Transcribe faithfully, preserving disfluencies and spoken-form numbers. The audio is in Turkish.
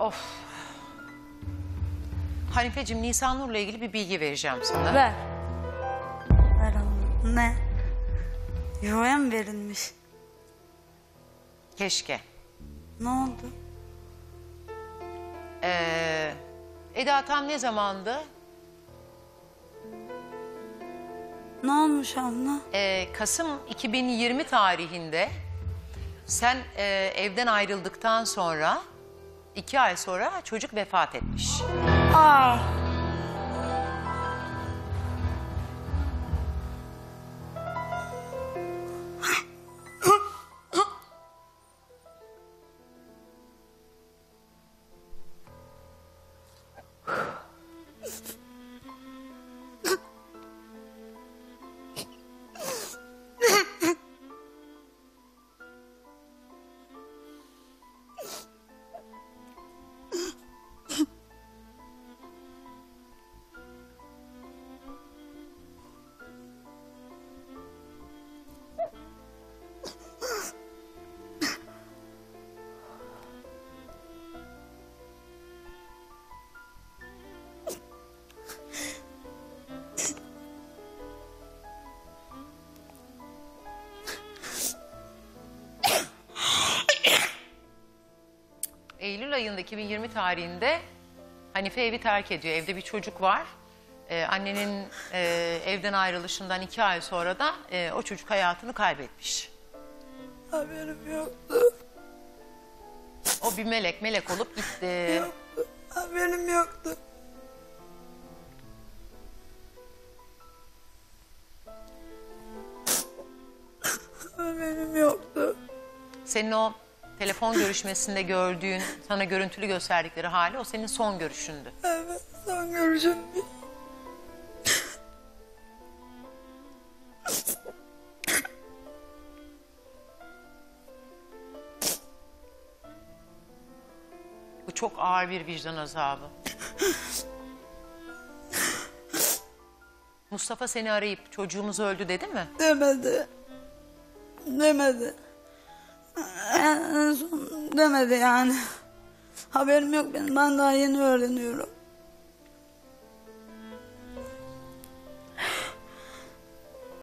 Of. Hanifeciğim, Nisan Nur'la ilgili bir bilgi vereceğim sana. Ver. Ver Allah'ım. Ne? Yuvaya mı verilmiş? Keşke. Ne oldu? Ee, Eda tam ne zamandı? Ne olmuş abla? Ee, Kasım iki bin yirmi tarihinde sen e, evden ayrıldıktan sonra iki ay sonra çocuk vefat etmiş. Aa. Eylül ayında iki bin yirmi tarihinde Hanife evi terk ediyor. Evde bir çocuk var. Ee, annenin e, evden ayrılışından iki ay sonra da e, o çocuk hayatını kaybetmiş. Haberim yoktu. O bir melek, melek olup gitti. Yoktu. Haberim yoktu. Haberim yoktu. Senin o telefon görüşmesinde gördüğün, sana görüntülü gösterdikleri hali o senin son görüşündü. Evet, son görüşüm. Bu çok ağır bir vicdan azabı. Mustafa seni arayıp çocuğumuz öldü dedi mi? Demedi. Demedi. En son demedi yani. Haberim yok benim. Ben daha yeni öğreniyorum.